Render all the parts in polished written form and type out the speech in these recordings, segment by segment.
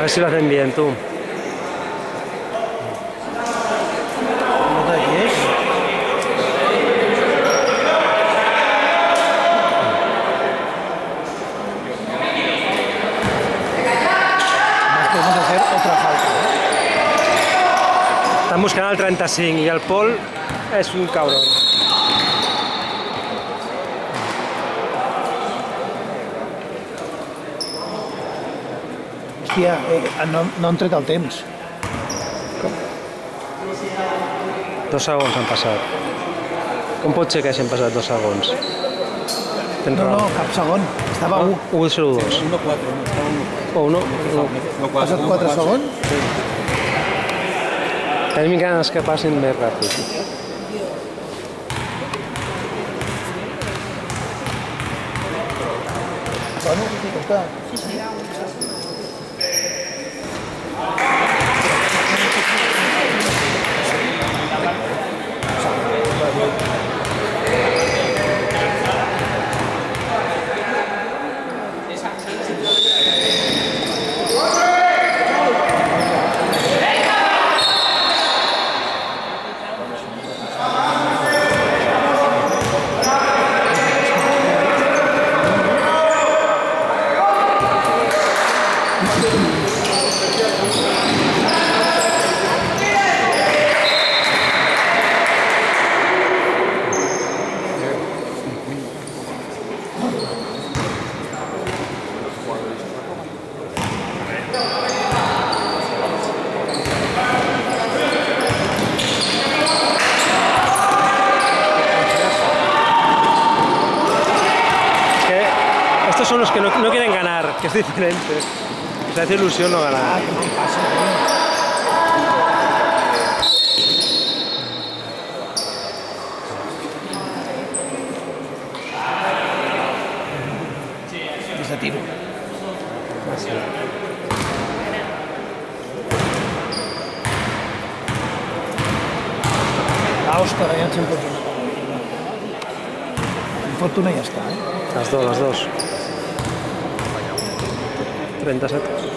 ver si lo hacen bien, tú. Estan buscant el 35 i el Pol és un cabron. Hòstia, no han tret el temps. 2 segons han passat. Com pot ser que hagin passat 2 segons? No, cap segon. Estava 1. 1-0-2. 1-4. O 1. Ha passat 4 segons? Tenim ganes que passin més ràpid. Bueno, està. Estos son los que no quieren ganar, que es diferente. Les hace ilusión no ganar. ¿Qué pasa, tío? Des de tiro. Òscar, ja ens en fots una. En fot una i ja està, eh? Les dos. 37.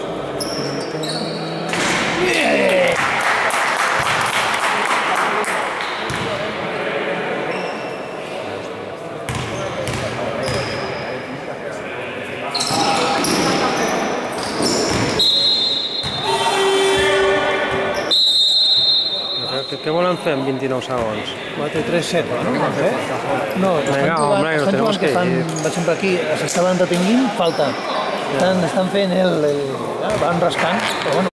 Què volen fer en 29 segons? 4, 3, 7, no? No, Vinga, home, no tenemos que ir. Per exemple, aquí s'estaven retenint, falta. Estan fent van rascant, però bueno.